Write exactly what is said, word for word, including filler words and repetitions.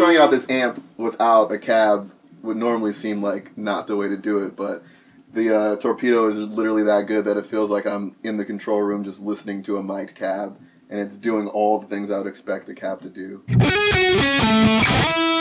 trying out this amp without a cab would normally seem like not the way to do it, but the uh, Torpedo is literally that good that it feels like I'm in the control room just listening to a mic'd cab, and it's doing all the things I would expect the cab to do.